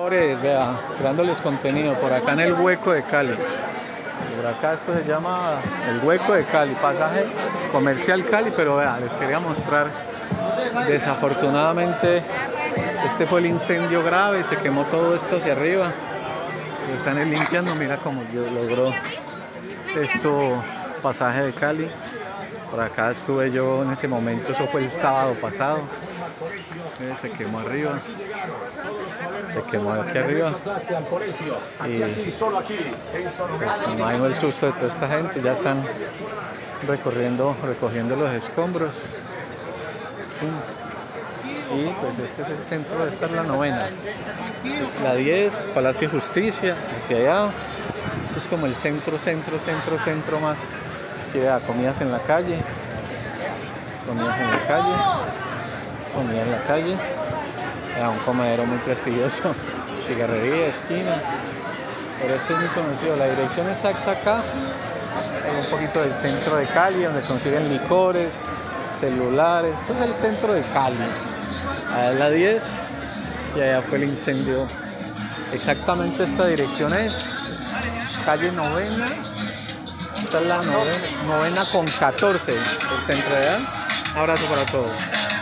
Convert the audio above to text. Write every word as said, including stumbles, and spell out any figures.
Vea, creándoles contenido por acá en el Hueco de Cali. Por acá esto se llama el Hueco de Cali, pasaje comercial Cali, pero vea, les quería mostrar. Desafortunadamente este fue el incendio grave, se quemó todo esto hacia arriba. Lo están limpiando, mira cómo yo logró esto, pasaje de Cali. Por acá estuve yo en ese momento, eso fue el sábado pasado. Eh, se quemó arriba, se quemó aquí arriba y pues me imagino el susto de toda esta gente. Ya están recorriendo, recogiendo los escombros y pues este es el centro, esta es la novena, la diez, Palacio de Justicia, hacia allá. Esto es como el centro, centro, centro, centro más. Aquí vea, comidas en la calle, comidas en la calle, comida en la calle, era un comedero muy prestigioso, cigarrería, esquina, pero este es muy conocido. La dirección exacta acá, es un poquito del centro de Cali, donde consiguen licores, celulares. Este es el centro de Cali, allá es la diez y allá fue el incendio. Exactamente esta dirección es calle novena, esta es la novena, novena con catorce, el centro de allá. Abrazo para todos.